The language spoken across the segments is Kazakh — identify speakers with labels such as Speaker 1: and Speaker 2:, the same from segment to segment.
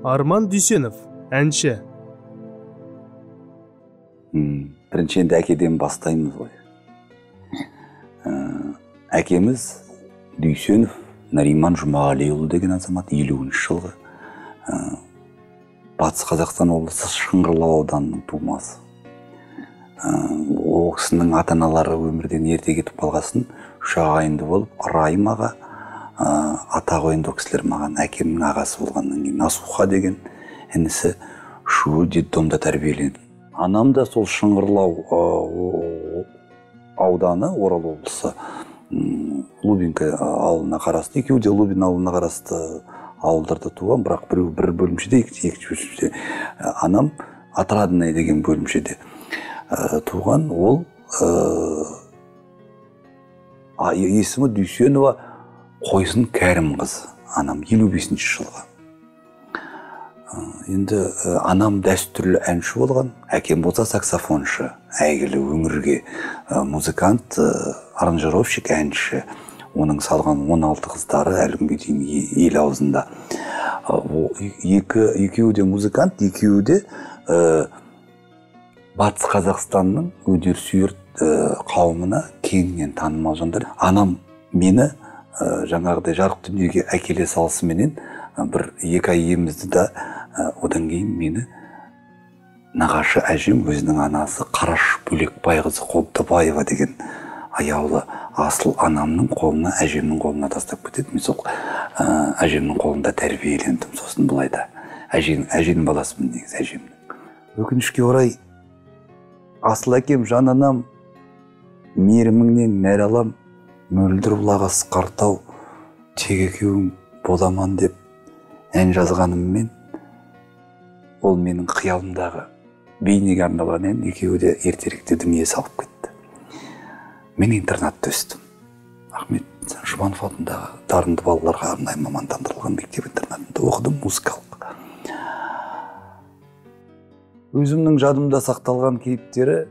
Speaker 1: Арман Дүйсенов, әнші.
Speaker 2: Бірінші енді әкеден бастаймыз ғой. Әкеміз Дүйсенов Нариман Жұмағалиұлы деген азамат 50-ші жылғы Батыс Қазақстан облысы Шыңғырлау ауданының тумасы. Ол кісінің ата-аналары өмірден ерте кетіп қалғасын, 3 ағайынды болып, Райым аға, ата қойынды кісілер маған әкемнің ағасы болғаннан кейін Насуха деген інісі шу детдомда тәрбиеленді. Анам да сол Шыңғырлау ауданы, Орал облысы, Лубинка ауылына қарасты, екеуі де Лубин ауылына қарасты ауылдарда туған, бірақ біреу бір бөлімшеде, екінші бөлімшеде. Анам Отрадный деген бөлімшеде туған. Ол есімі Дүйсенова Қойсын Кәрім қызы. Анам 55-ші жылғы. Енді анам дәстүрлі әнші болған, әкем болса саксофоншы, әйгілі өңірге музыкант, аранжировщик, әнші. Оның салған 16 қыздары әлі күнге дейін ел аузында. Екеуі де музыкант, екеуі де Батыс Қазақстанның өнерсүйер қауымына кеңінен танымал жандар. Анам мені жаңағыдай жарық дүниеге әкеле салысыменен бір 2 ай емізді да, одан кейін мені нағашы әжем өзінің анасы Қараш Бөлекбайқызы Қобдыбаева деген аяулы асыл анамның қолына, әжемнің қолына тастап кетеді. Мен сол әжемнің қолында тәрбиелендім. Сосын былайда әженің баласымын негізі, әжемнің. Өкінішке орай асыл әкем жан анам, меріміңнен нәр алам, мөлдір бұлағас қартау, тек екеуің боламан деп ән жазғаныммен, ол менің қиялымдағы бейнеге арналған ән, екеуі де ертеректе дүние салып кетті. Мен интернатта өстім. Ахмет Жұбанов атындағы дарынды балаларға арнайы мамандандырылған мектеп интернатында оқыдым, музыкалық. Өзімнің жадымда сақталған кейіптері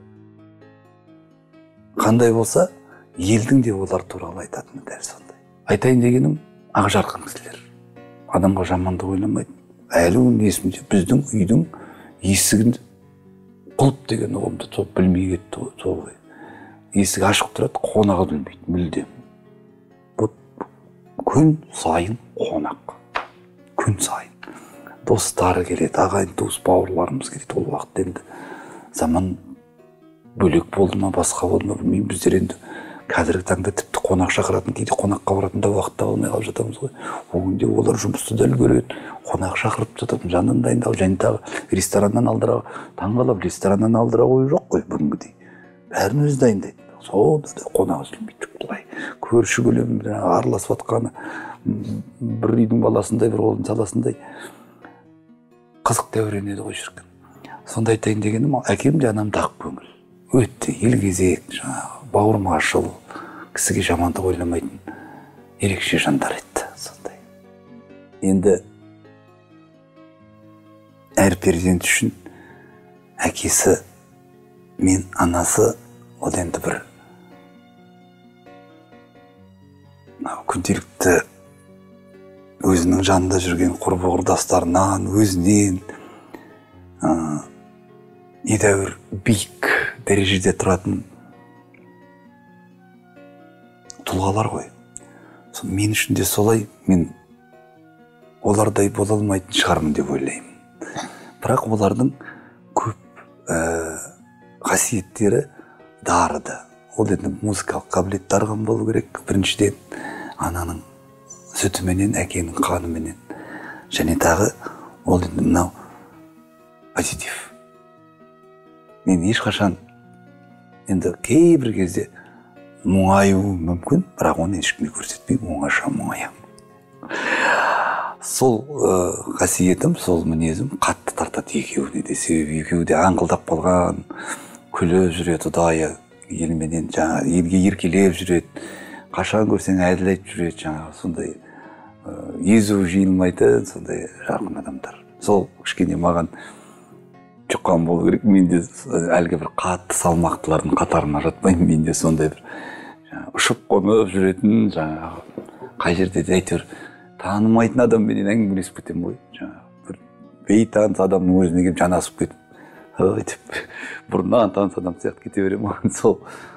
Speaker 2: қандай болса, елдің де олар туралы айтатыны дәл сондай. Айтайын дегенім, ақ жарқын кісілер. Адамға жамандық ойламайды. Әлі оның есімде біздің үйдің есігін құлып деген ұғымды білмей кетті ғой. Есік ашық тұрады, қонағы білмейді, мүлдем. Күн сайын қонақ. Күн сайын. Достары келеді, ағайын туыс бауырларымыз келеді. Ол уақыт енді заман бөлек болды ма, басқа болды ма білмеймін. Біздер енді қазіргі таңда тіпті қонақ шақыратын, кейде қонаққа баратын да уақытта қалмай қалып жатамыз ғой. Ол күнде олар жұмысты да үлгереді, қонақ шақырып жататын, жанын дайындау, және тағы рестораннан алдыра, таңғалап, рестораннан алдыра қою жоқ қой бүгінгідей. Бәрін өзі дайындайды. Сонда да қонақ үзілмейді. Былай көрші көлем араласып жатқаны, бір үйдің баласындай, бір қолдың саласындай қызық дәурен еді ғой шіркін. Сонда айтайын дегенім, әкем де анам ақ көңіл. Өтті, елгезек, бауырмашыл, кісіге жамандық ойламайтын ерекше жандар еді. Сондай. Енді әр перзент үшін әкесі мен анасы ол енді бір күнделікті өзінің жанында жүрген құрбы-құрдастарынан, өзінен едәуір биік дәрежеде тұратын тұлғалар ғой. Мен үшін де солай, мен олардай бола алмайтын шығармын деп ойлаймын. Бірақ олардың көп қасиеттері дарыды. Ол енді музыкалық қабілетті арған болу керек. Біріншіден ананың сүтіменен, әкенің қаныменен. Және тағы ол енді мынау позитив. Мен ешқашан енді кейбір кезде мұңаюым мүмкін, бірақ оны ешкімге көрсетпеймін, оңаша мұңаямын. Сол қасиетім, сол мінезім қатты тартады екеуіне де. Себебі екеуі де аңқылдап қалған, күліп жүреді, ұдайы елменен, елге еркелеп жүреді. Қашан көрсең әділ айтып жүреді, сондай езу жиылмайтын, сондай жарқын адамдар. Сол кішкене маған жұққан болу керек. Мен де әлгі бір қатты салмақтылардың қатарына жатпаймын. Мен де сондай бір ұшып қонып жүретін, қай жерде де әйтеуір танымайтын адамменен әңгімелесіп кетемін ғой. Бір бейтаныс адамның өзіне келіп жанасып кетіп ой деп бұрыннан таныс адам сияқты кете беремін. Маған сол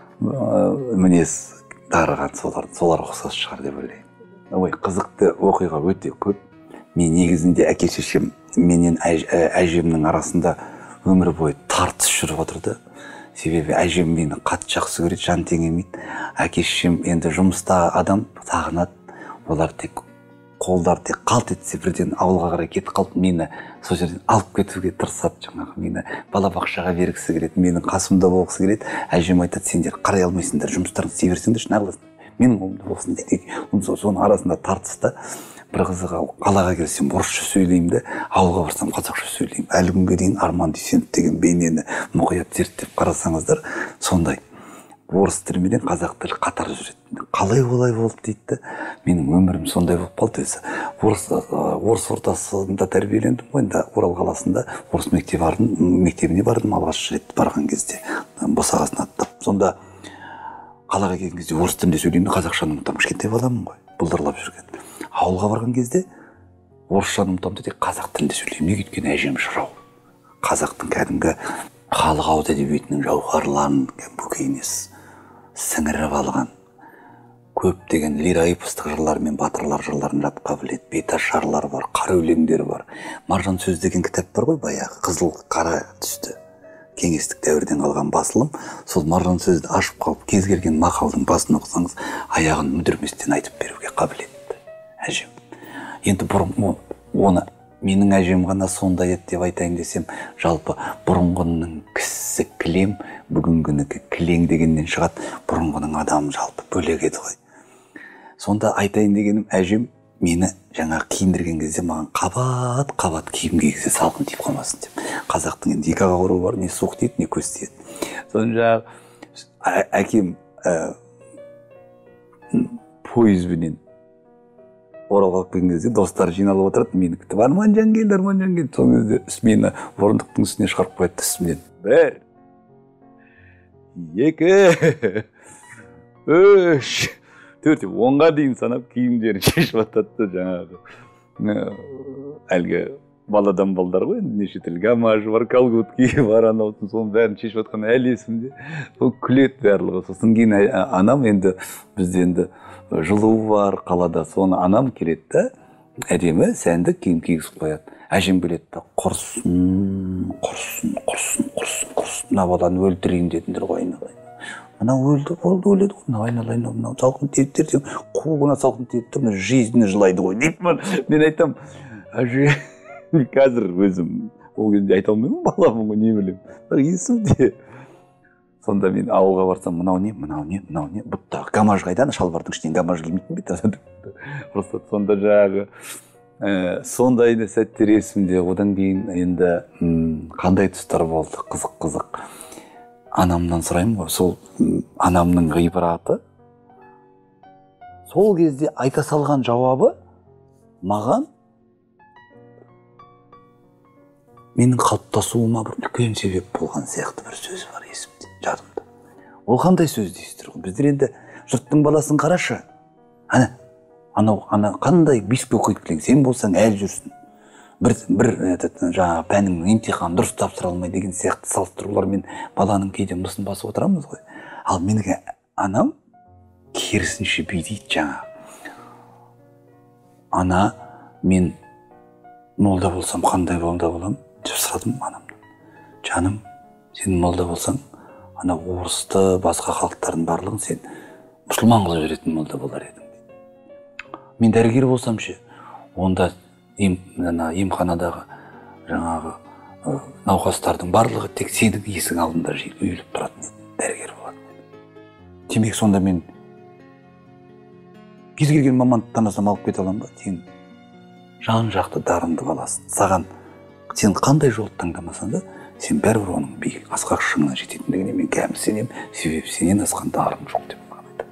Speaker 2: мінез дарыған солар ұқсас шығар деп ойлаймын. Ой, қызықты оқиға өте көп. Мен негізінде әке шешем менен әжемнің арасында өмір бойы тартыс жүріп отырды. Себебі әжем мені қатты жақсы көреді, жан теңемейді. Әке шешем енді жұмыста адам сағынады. Олар тек қолдар тек қалт етсе бірден ауылға қарай кетіп қалып, мені сол жерден алып кетуге тырысады. Жаңағы мені балабақшаға бергісі келеді, менің қасымда болғысы келеді. Әжем айтады, сендер қарай алмайсыңдар, жұмыстарыңды істей берсеңдер, неғыласыңдар, менің қолымда болсын дейді. Соның арасында тартыста бір қызығы, қалаға келсем орысша сөйлеймін де, ауылға барсам қазақша сөйлеймін. Әлі күнге дейін Арман Дүйсенов деген бейнені мұқият зерттеп қарасаңыздар, сондай орыс тілі менен қазақ тілі қатар жүреді. Қалай олай болды дейді. Менің өмірім сондай болып қалды өзі. Орыс ортасында тәрбиелендім ғой, енді Орал қаласында орыс мектебіне бардым алғаш рет барған кезде, босағасын аттап. Сонда қалаға келген кезде орыс тілінде сөйлеймін, қазақшаны ұмытамын, кішкентай баламын ғой, бұлдырлап жүрген. Ауылға барған кезде орысшаны ұмытамын да қазақ тілінде сөйлеймін. Неге? Өйткені әжем жырау. Қазақтың кәдімгі халық ауыз әдебиетінің жауһарларын көкейіне сіңіріп алған, көптеген лира эпостық жырлар мен батырлар жырларын жатқа біледі. Бейташ жырлар бар, қара өлеңдер бар. Маржан сөз деген кітап бар ғой, баяғы қызыл қара түсті. Кеңестік дәуірден қалған басылым. Сол Маржан сөзді ашып қалып, кез келген мақалдың басын оқысаңыз, аяғын мүдірместен айтып беруге қабілетті әжем. Енді оны менің әжем ғана сондай еді деп айтайын десем, жалпы бұрынғының кісі кілем, бүгінгінікі кілең дегеннен шығады. Бұрынғының адамы жалпы бөлек еді ғой. Сонда айтайын дегенім, әжем мені жаңа киіндірген кезде маған қабат киім кигізе салқын тиіп қалмасын деп. Қазақтың енді екі ағауыры бар, не суық тиеді, не көз тиеді. Сонда әкем пойызбенен Оралға келген кезде достар жиналып отырады, мені күтіп, Арманжан келді. Сол кезде мені орындықтың үстіне шығарып қояды, үстімнен. 1, 2, 3, 4, 10-ға дейін санап киімдерін шешіп атады. Жаңағы әлгі баладан балдар ғой, неше тіл гамажы бар, колготки бар, анаудың соның бәрін шешіп атқан әлі есімде. Ол күледі барлығы. Сосын кейін анам, енді бізде енді жылу бар қалада, соны анам келеді да, әдемі сәнді киім кигізіп қояды. Әжем келеді да, құрсын, мына баланы өлтірейін дедіңдер ғой, айналайын. Мынау өлді, өледі ғой, айналайын, мынау салқын тиеді дер, қуғына салқын тиеді тұр, жизні жылайды ғой дейді. Мен айтам, әже, қазір өзім ол кезде айта алмаймын, баламын ғой, не білем. Есімде. Сонда мен ауылға барсам, мынау не, бұтта гамаж қайдан, шалбардың ішінен гамаж келмейтін бе? Просто сонда жағы сондайды сәттер есімде. Одан кейін енді қандай тұстар болды, қызық. Анамнан сұраймын ғой, сол анамның ғибраты. Сол кезде айта салған жауабы маған менің қалыптасуыма бір үлкен себеп болған сияқты бір сөзі бар есімде, жадымда. Ол қандай сөз дейсіздер ғой? Біздер енді жұрттың баласын қарашы. Ана қандай беске оқиды білең, сен болсаң әлі жүрсің. Бір жаңағы пәнің емтихан дұрыс тапсыра алмай деген сияқты салыстырулармен баланың кейде мысын басып отырамыз ғой. Ал менің анам керісінше бүйдейді жаңа. Ана, мен молда болсам қандай молда болам деп сұрадым анамнан. Жаным, сен молда болсаң, ана орысты, басқа халықтардың барлығын сен мұсылман қылып жіберетін молда болар едің. Мен дәрігер болсам ше, онда емханадағы жаңағы науқастардың барлығы тек сенің есің алдында үйіліп тұратын дәрігер болады. Демек сонда мен кез келген маманды танасам алып кете аламын ба? Сен жан жақты дарынды баласың. Саған сен қандай жолды таңдамасаң да, сен бәрібір оның биік асқақ шыңына жететіндігіне мен кәміл сенемін, себебі сенен асқан дарым жоқ деп маған айтады.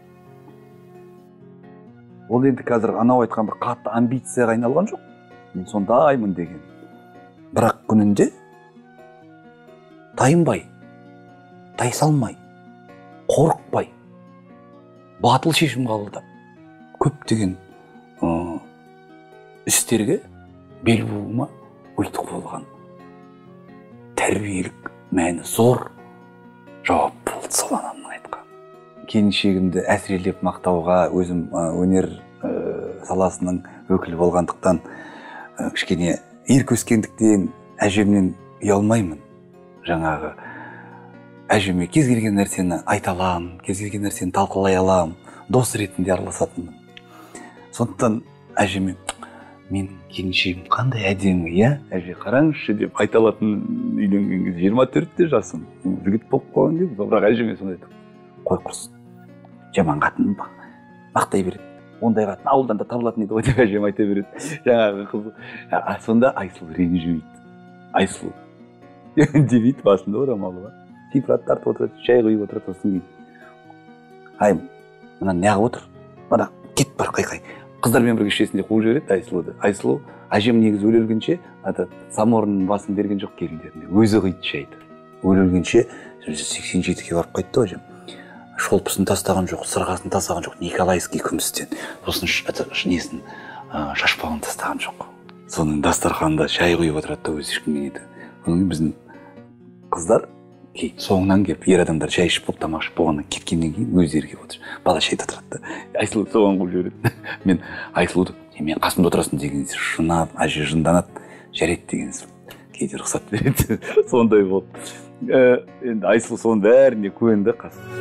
Speaker 2: Ол енді қазір анау айтқан бір қатты амбицияға айналған жоқ. Мен сондаймын деген. Бірақ күнінде тайынбай, тайсалмай, қорықпай, батыл шешім қабылдап, көптеген істерге бел буыма өйтіп болған тәрбиелік мәні зор жауап болды сол анамның айтқан. Келіншегімді әсірелеп мақтауға, өзім өнер саласының өкілі болғандықтан кішкене ерік өскендіктен әжемнен ұялмаймын. Жаңағы әжеме кез келген нәрсені айта аламын, кез келген нәрсені талқылай аламын, дос ретінде араласатынмын. Сондықтан әжеме мен келіншегім қандай әдемі, иә әже қараңызшы деп айта алатын. Үйленген кезде 24-те жасым, жігіт болып қалған кезде, бірақ әжеме сондай айтып, қой құрсын, жаман қатын мақтай береді, ондай қатын ауылдан да табылатын еді ғой деп әжем айта береді. Жаңағы қызы. Сонда Айсұлу ренжімейді. Айсұлу демейді, басында орамалы бар, типрат тартып отырады, шай құйып отырады. Сосын кейін ай мына неғып отыр, бара кет бар қайқай, қыздармен бірге ішесін деп қуып жібереді Айсұлуды. Айсұлу әжем негізі өле өлгенше саморынның басын берген жоқ келіндеріне, өзі құйды шайды. Өле өлгенше 87-ге барып қайтты әжем. Шолпысын тастаған жоқ, сырғасын тастаған жоқ, Николаевский күмістен. Сосын несін шашпағын тастаған жоқ. Соның дастарханында шай құйып отырады да өзі ешкіммен еді. Соның біздің қыздар соңынан келіп, ер адамдар шай ішіп болып, тамақ ішіп болғаннан кеткеннен кейін өздері келіп отыр. Бала шайды отырады да. Айсұлу соған қуып жібереді. Мен Айсұлуды мен қасымда отырасың деген шынап, әже жынданады, жарайды деген кейде рұқсат береді. Сондай болды. Енді Айсұлу соның бәріне көнді қасым.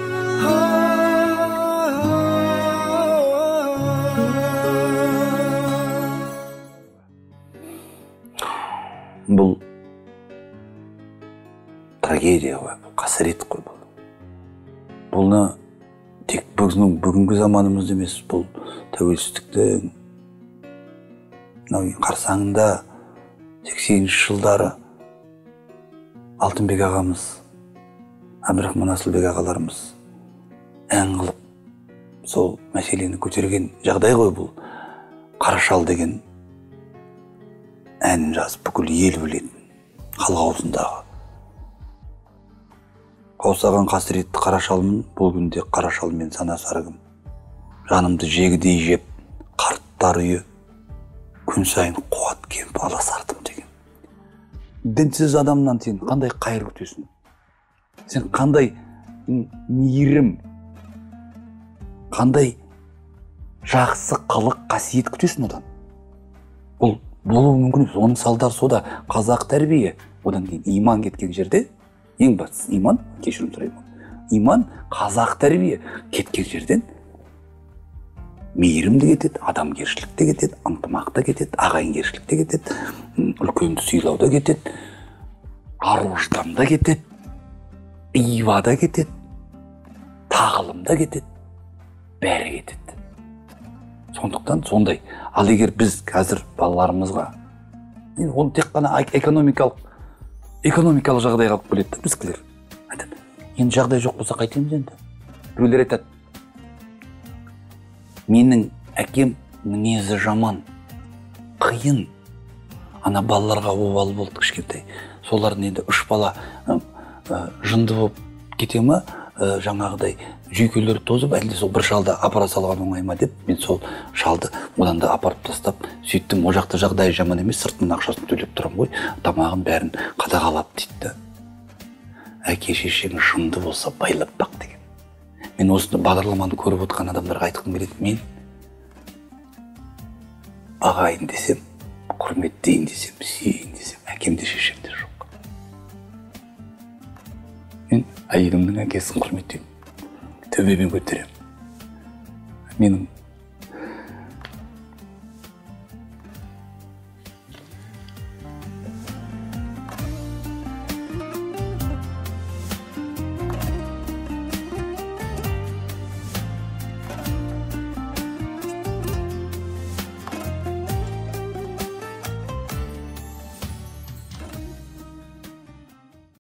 Speaker 2: Бұл трагедия ғой, қасірет қой бұл. Бұны тек бүгінгі заманымызда емес, бұл тәуелсіздіктің қарсаңында 80-ші жылдары Алтынбек ағамыз, Әбдірахман Асылбек ағаларымыз ән қылып сол мәселені көтерген жағдай ғой бұл. Қара шал деген әнін жазып бүкіл ел білетін, халық аузындағы. Қаусаған қасіретті қара шалмын, бұл күнде қара шалмен санасарығым. Жанымды жегідей жеп, қарттар үйі, күн сайын қуат кеміп аласардым деген. Дінсіз адамнан сен қандай қайыр күтесің? Сен қандай мейірім, қандай жақсы қылық қасиет күтесің одан? Бұл болуы мүмкін емес. Оның салдары сода қазақ тәрбие, одан кейін иман кеткен жерде, ең бастысы иман, кешірім сұраймын. Иман, қазақ тәрбие кеткен жерден мейірім де кетеді, адамгершілік те кетеді, ынтымақ та кетеді, ағайынгершілік те кетеді, үлкенді сыйлау да кетеді, ар-ождан да кетеді, иба да кетеді, тағылым да кетеді, бәрі кетеді. Сондықтан сондай. Ал егер біз қазір балаларымызға, оны тек қана экономикалық жағдайға алып келеді, біздікілер айтады, енді жағдай жоқ болса қайтеміз енді? Біреулер айтады, менің әкем мінезі жаман, қиын, ана балаларға обал болды кішкентай. Солардың енді 3 бала жынды болып кете ме, жаңағыдай жүйкелері тозып, әлде сол бір шалды апара салған оңай ма деп, мен сол шалды одан да апарып тастап, сөйттім. О жақта жағдайы жаман емес, сыртынан ақшасын төлеп тұрам ғой, тамағын бәрін қадағалап дейді. Әке шешең жынды болса байлап бақ деген. Мен осыны бағдарламаны көріп отқан адамдарға айтқым келеді. Мен ағайын десем, құрметтейін десем, сүйейін десем, әкемде шешемде жоқ. Мен әйелімнің әкесін құрметтеймін, төбемен көтеремін. Менің